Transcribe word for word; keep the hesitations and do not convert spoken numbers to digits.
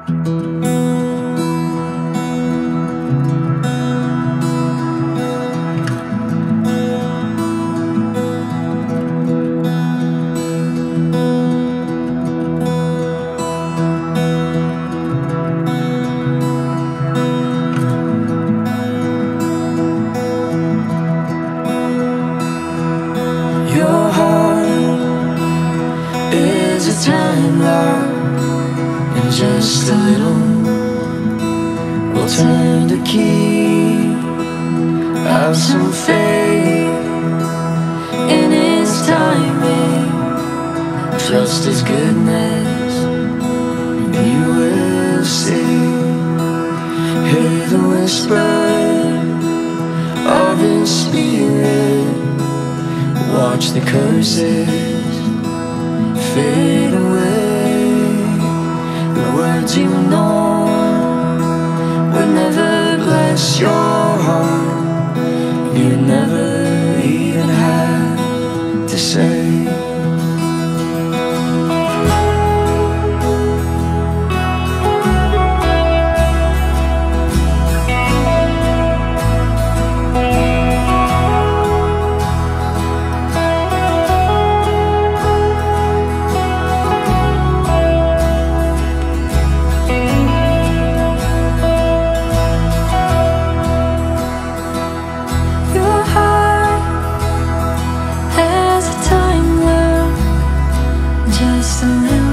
Your heart is a time lock, and just a little will turn the key. Have some faith in His timing, trust His goodness, you will see. Hear the whisper of His Spirit, watch the curses fade away. The words you know will never bless your heart, you never even had to say. Just a little